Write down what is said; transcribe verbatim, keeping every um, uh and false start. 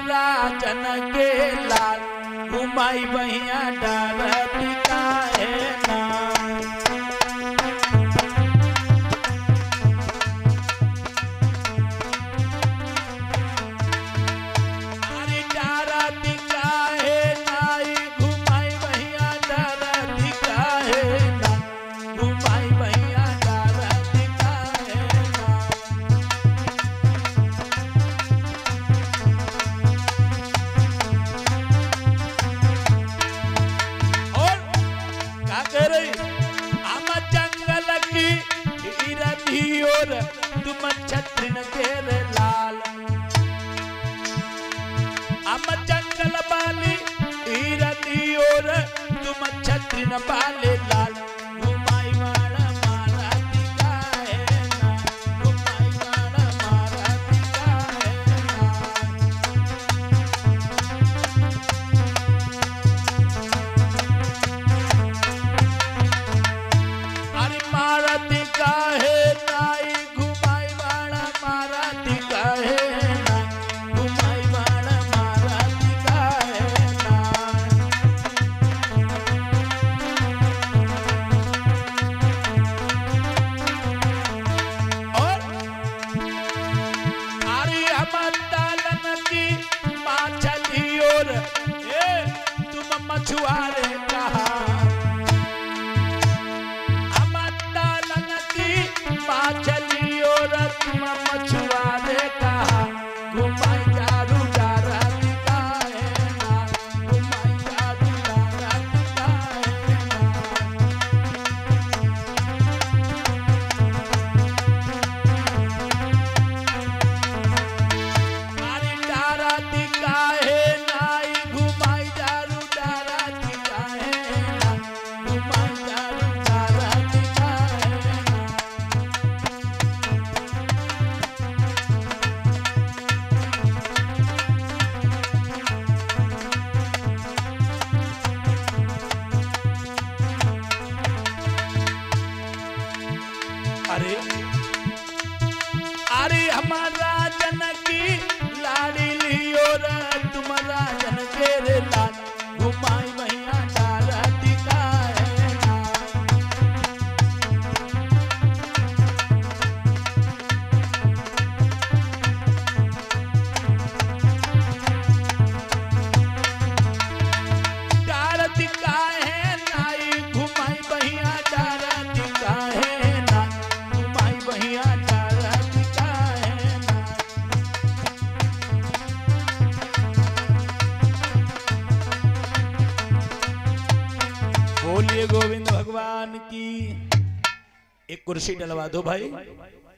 राजन के लाल घुमाई भैया डरती काहे ना। अरे डरती काहे नाई घुमाई भैया डरती काहे ना घुमाई भैया डरती काहे ना। और तुम छत्रिन केर लाल हम जंगल बाली हीरती और तुम छत्रिन बाले लाल घुमाई वाला मारा दिखा है ना घुमाई वाला मारा दिखा है ना। अरे मारा दिखा है नाई घुमाई वाला मारा दिखा है ना घुमाई वाला मारा दिखा है ना। और अरे हम तालन की माछली और ए तुम मछुआरे कहा चली और तुम मछुआरे कहा घुमाई जारू डारा दिखा है ना घुमाई जारू डारा दिखा है ना। अरे डारा दिखा है नाई घुमाई जारू डारा दिखा है ना घुमाई जारू डारा दिखा है ना। अरे अरे हमारा जन की लाड़ी लियो रे तुम्हारा जन के रे लाल घुमाई भैया डारा दिखा है ना। डारा दिखा है नाई घुमाई भैया डारा दिखा है ना घुमाई भैया डारा दिखा है ना। बोलिए गोविंद भगवान की। एक कुर्सी डलवा दो भाई।